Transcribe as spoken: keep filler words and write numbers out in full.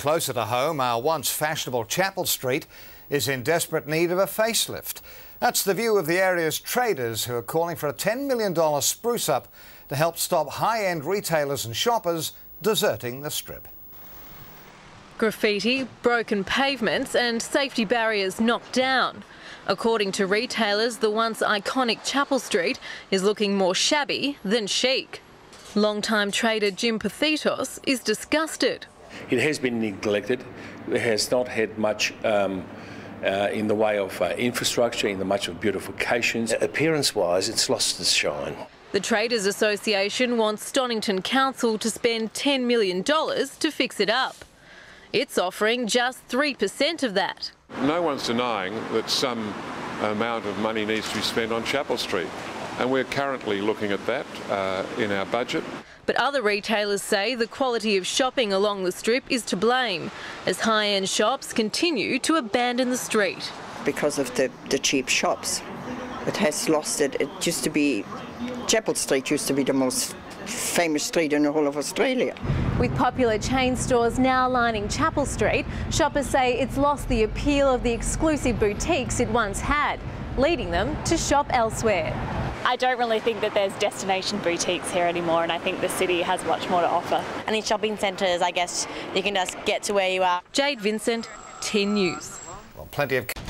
Closer to home, our once fashionable Chapel Street is in desperate need of a facelift. That's the view of the area's traders, who are calling for a ten million dollar spruce-up to help stop high-end retailers and shoppers deserting the strip. Graffiti, broken pavements and safety barriers knocked down. According to retailers, the once iconic Chapel Street is looking more shabby than chic. Longtime trader Jim Pathitos is disgusted. It has been neglected. It has not had much um, uh, in the way of uh, infrastructure, in the much of beautifications. Appearance-wise, it's lost its shine. The Traders Association wants Stonington Council to spend ten million dollars to fix it up. It's offering just three percent of that. No one's denying that some amount of money needs to be spent on Chapel Street, and we're currently looking at that uh, in our budget. But other retailers say the quality of shopping along the strip is to blame, as high-end shops continue to abandon the street. Because of the, the cheap shops. It has lost it. It used to be, Chapel Street used to be the most famous street in the whole of Australia. With popular chain stores now lining Chapel Street, shoppers say it's lost the appeal of the exclusive boutiques it once had, leading them to shop elsewhere. I don't really think that there's destination boutiques here anymore, and I think the city has much more to offer. And in shopping centres, I guess you can just get to where you are. Jade Vincent, ten News. Well, plenty of